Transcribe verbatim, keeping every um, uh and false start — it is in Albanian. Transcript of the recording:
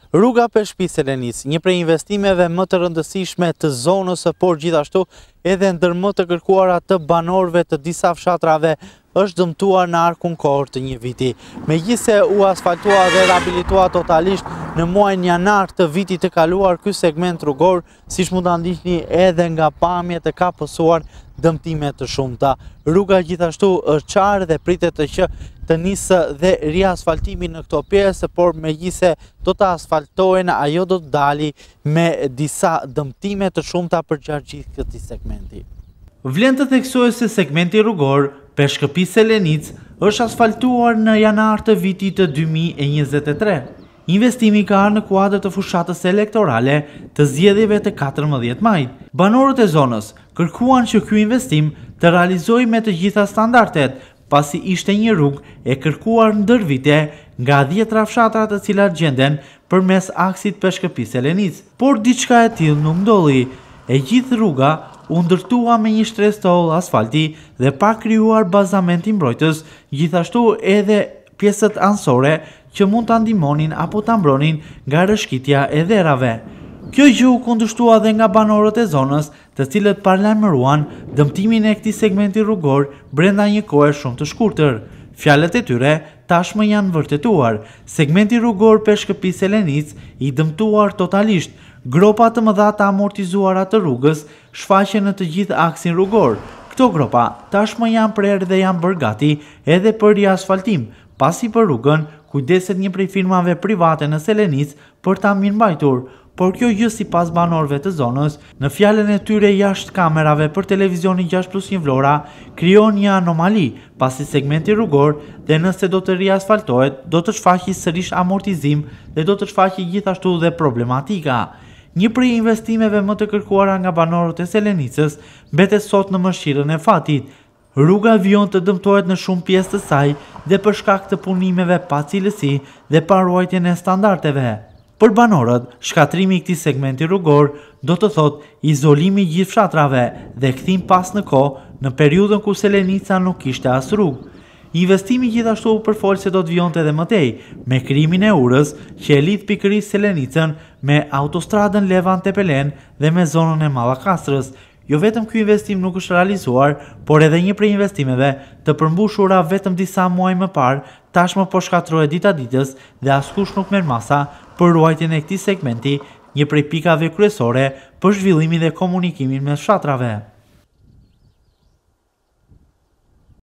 Rruga Peshpi Selenis, një prej investimeve më të rëndësishme të zonës, por gjithashtu edhe ndër më të kërkuara të banorëve të disa fshatrave, është dëmtuar në arkun kohor të një viti. Megjithse u asfaltua dhe rehabilitua totalisht në muajin janar të vitit të kaluar, ky segment rrugor, siç mund ta ndiqni edhe nga pamjet, e ka pësuar dëmtime të shumta. Rruga gjithashtu është qarë dhe pritet të që të nisë dhe riasfaltimi në këto pjesë, por megjithse do të asfaltohen, ajo do të dali me disa dëmtime të shumta për gjatë gjithë këtij segmenti. Vlen të theksohet se segmenti rrugor Peshkëpi Selenic është asfaltuar në janar të vitit të dy mijë e njëzet e tre. Investimi ka ardhur në kuadër të fushatës elektorale të zgjedhjeve të katërmbëdhjetë majit. Banorët e zonës kërkuan që ky investim të realizohej me të gjitha standardet, pasi ishte një rrugë e kërkuar ndër vite nga dhjetra fshatra të cilat gjenden përmes aksit Peshkëpi Selenic. Por diçka e tillë nuk ndolli. E gjithë rruga u ndërtua me një shtres të hollë asfalti dhe pa krijuar bazamentin mbrojtës, gjithashtu edhe pjesët anësore që mund ta ndihmonin apo ta mbronin nga rrëshqitja e dherave. Kjo gjë u kundërshtua dhe nga banorët e zonës, të cilët paralajmëruan dëmtimin e këtij segmenti rrugor brenda një kohe shumë të shkurtër. Fjalët e tyre tashmë janë vërtetuar. Segmenti rrugor Peshkëpi Selenic i dëmtuar totalisht. Gropa të mëdha të amortizuara të rrugës shfaqen në të gjithë aksin rrugor. Këto gropa tashmë janë prerë dhe janë bërë gati edhe për riasfaltim, pasi për rrugën kujdeset një prej firmave private në Selenic për ta mirëmbajtur. Por kjo gjë sipas banorëve të zonës, në fjalën e tyre jashtë kamerave për televizionin gjashtë plus një Vlora, krijon një anomali, pasi segmenti rrugor dhe nëse do të riasfaltohet, do të shfaqë sërish amortizim dhe do të shfaqë gjithashtu dhe problematika. Një prej investimeve më të kërkuara nga banorët e Selenicës mbetet sot në mëshirën e fatit. Rruga vijon të dëmtohet në shumë pjesë të saj dhe për shkak të punimeve pa cilësi dhe pa ruajtjen e standardeve. Për banorët, shkatrimi i këtij segmenti rrugor do të thotë izolimi i gjithë fshatrave dhe kthim pas në kohë në periudhën kur Selenica nuk kishte as rrugë. Investimi gjithashtu u përfol se do të vijonte edhe më tej, me krijimin e urës që e lidh pikërisht Selenicën me autostradën Levan-Tepelen dhe me zonën e Mallakastrës. Jo vetëm ky investim nuk është realizuar, por edhe një prej investimeve të përmbushura vetëm disa muaj më parë, tashmë po shkatrohet dita ditës dhe askush nuk merr masa për ruajtjen e këtij segmenti, një prej pikave kryesore për zhvillimin dhe komunikimin mes fshatrave.